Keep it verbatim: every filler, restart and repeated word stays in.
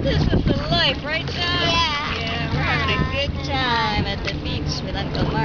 This is the life, right, John? Yeah. Yeah, we're having a good time at the beach with Uncle Mark.